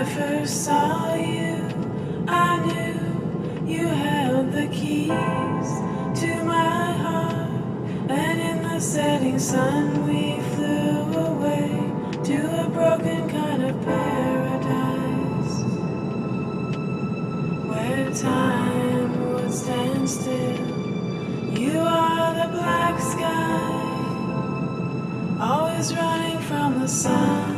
first saw you, I knew you held the keys to my heart. And in the setting sun we flew away to a broken kind of paradise, where time would stand still. You are the black sky, always running from the sun.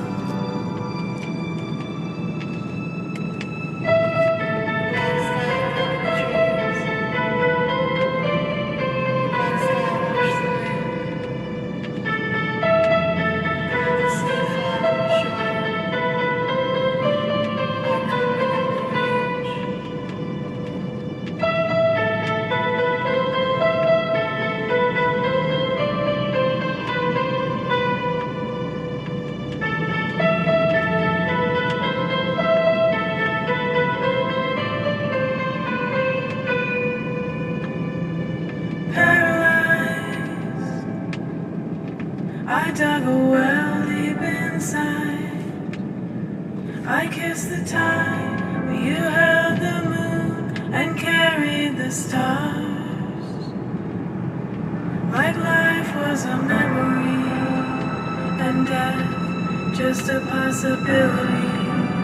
I dug a well deep inside. I kissed the tide, but you held the moon and carried the stars. Like life was a memory and death just a possibility.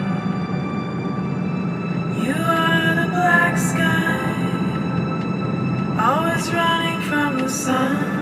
You are the black sky, always running from the sun.